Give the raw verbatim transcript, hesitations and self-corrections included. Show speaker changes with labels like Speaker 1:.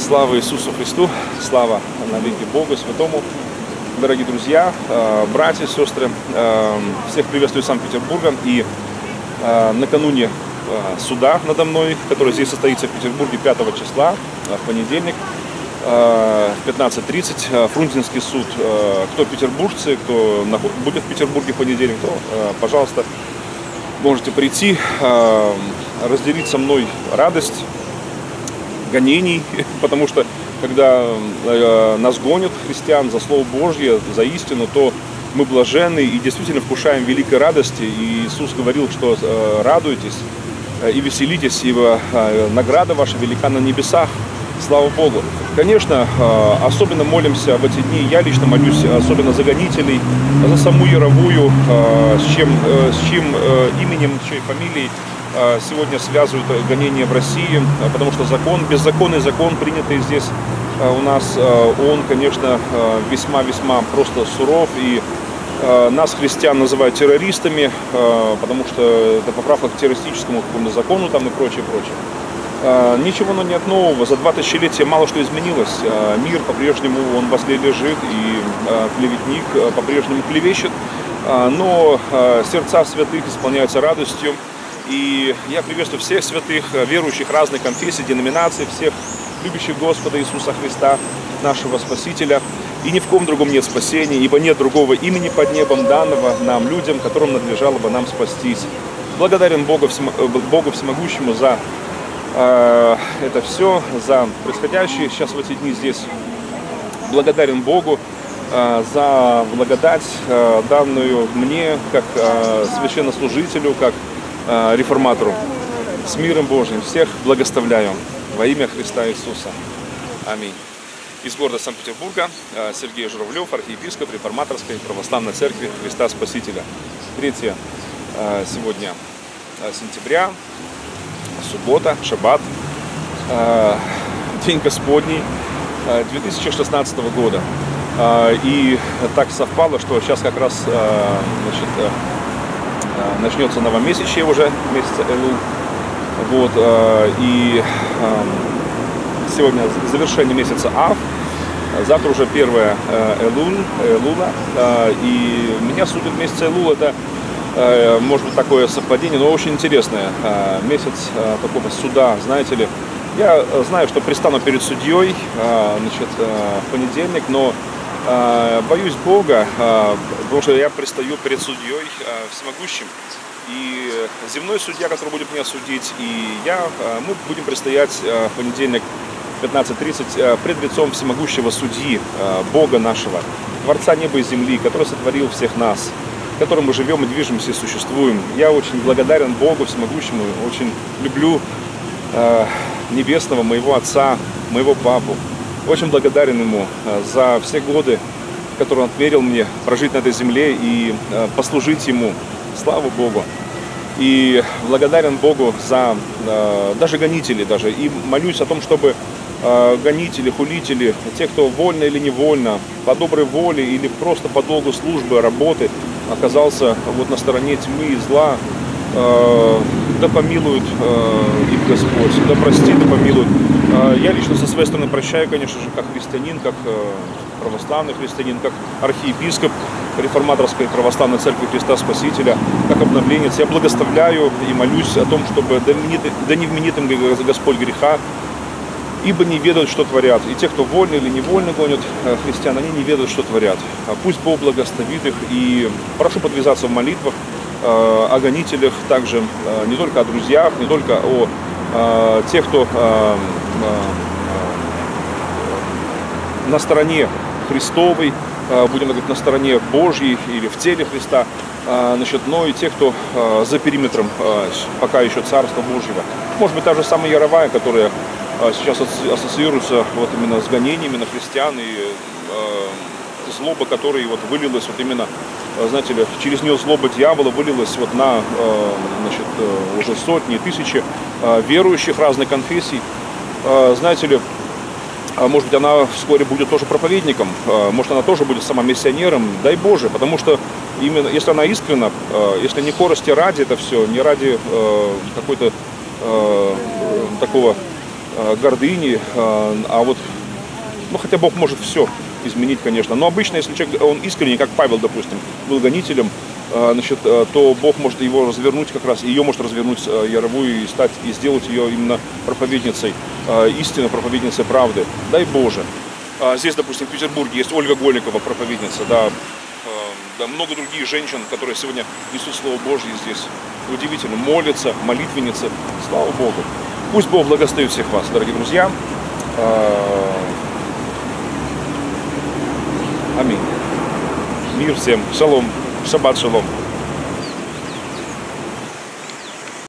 Speaker 1: Слава Иисусу Христу, слава навеки Богу Святому. Дорогие друзья, братья, сестры, всех приветствую из Санкт-Петербурга. И накануне суда надо мной, который здесь состоится в Петербурге пятого числа, в понедельник, в пятнадцать тридцать, Фрунзенский суд. Кто петербуржцы, кто будет в Петербурге в понедельник, то, пожалуйста, можете прийти, разделить со мной радость гонений, потому что когда э, нас гонят, христиан, за Слово Божье, за истину, то мы блаженны и действительно вкушаем великой радости. И Иисус говорил, что э, радуйтесь э, и веселитесь, ибо э, награда ваша велика на небесах. Слава Богу. Конечно, э, особенно молимся в эти дни, я лично молюсь, особенно за гонителей, за саму Яровую, э, с чем, э, с чьим э, именем, чьей фамилией сегодня связывают гонения в России, потому что закон, беззаконный закон, принятый здесь у нас, он, конечно, весьма-весьма просто суров, и нас, христиан, называют террористами, потому что это поправка к террористическому какому-то закону там и прочее, прочее. Ничего но нет нового, за два тысячелетия мало что изменилось, мир по-прежнему, он возле лежит, и клеветник по-прежнему клевещет, но сердца святых исполняются радостью. И я приветствую всех святых, верующих разных конфессий, деноминаций, всех любящих Господа Иисуса Христа, нашего Спасителя. И ни в ком другом нет спасения, ибо нет другого имени под небом данного нам, людям, которым надлежало бы нам спастись. Благодарен Богу, Богу Всемогущему за э, это все, за происходящее сейчас в эти дни здесь. Благодарен Богу э, за благодать, э, данную мне, как э, священнослужителю, как реформатору. С миром Божьим всех благословляю во имя Христа Иисуса. Аминь. Из города Санкт-Петербурга Сергей Журавлев, архиепископ Реформаторской Православной Церкви Христа Спасителя. третьего сегодня сентября, суббота, шаббат, День Господний две тысячи шестнадцатого года. И так совпало, что сейчас как раз, значит, начнется новомесячье уже, месяца Элул. Вот, и сегодня завершение месяца Ав. Завтра уже первое Элул, Элула. И меня судит месяц Элул. Это, может быть, такое совпадение, но очень интересное. Месяц такого суда, знаете ли. Я знаю, что предстану перед судьей, значит, в понедельник, но боюсь Бога, потому что я предстаю перед судьей всемогущим. И земной судья, который будет меня судить, и я, мы будем предстоять в понедельник пятнадцать тридцать пред лицом всемогущего судьи, Бога нашего, Творца неба и земли, который сотворил всех нас, в котором мы живем и движемся и существуем. Я очень благодарен Богу всемогущему, очень люблю небесного моего Отца, моего Папу. Очень благодарен Ему за все годы, которые Он отмерил мне прожить на этой земле и послужить Ему. Слава Богу. И благодарен Богу за даже гонителей, даже. И молюсь о том, чтобы гонители, хулители, те, кто вольно или невольно, по доброй воле или просто по долгу службы, работы, оказался вот на стороне тьмы и зла. Да помилует их Господь, да простит, да помилует. Я лично со своей стороны прощаю, конечно же, как христианин, как православный христианин, как архиепископ Реформаторской Православной Церкви Христа Спасителя, как обновленец. Я благословляю и молюсь о том, чтобы да не вменит им Господь греха, ибо не ведают, что творят. И те, кто вольно или невольно гонят христиан, они не ведают, что творят. Пусть Бог благословит их, и прошу подвязаться в молитвах о гонителях, также не только о друзьях, не только о тех, кто на стороне Христовой, будем говорить, на стороне Божьей или в теле Христа, значит, но и тех, кто за периметром пока еще Царства Божьего. Может быть, та же самая Яровая, которая сейчас ассоциируется вот именно с гонениями на христиан, и злоба, которая вот вылилась вот именно, знаете ли, через нее злоба дьявола вылилась вот на, значит, уже сотни, тысячи верующих разных конфессий. Знаете ли, может быть, она вскоре будет тоже проповедником, может, она тоже будет сама миссионером, дай Боже, потому что именно, если она искренна, если не корости ради это все, не ради какой-то такого гордыни, а вот, ну, хотя Бог может все изменить, конечно. Но обычно, если человек, он искренне, как Павел, допустим, был гонителем, значит, то Бог может его развернуть как раз, ее может развернуть яровую и стать, и сделать ее именно проповедницей истины, проповедницей правды. Дай Боже. Здесь, допустим, в Петербурге есть Ольга Голикова, проповедница, да, да, много других женщин, которые сегодня несут Слово Божье здесь. Удивительно, молятся, молитвенницы. Слава Богу. Пусть Бог благословит всех вас, дорогие друзья. Аминь. Мир всем. Шалом. Шаббат шалом.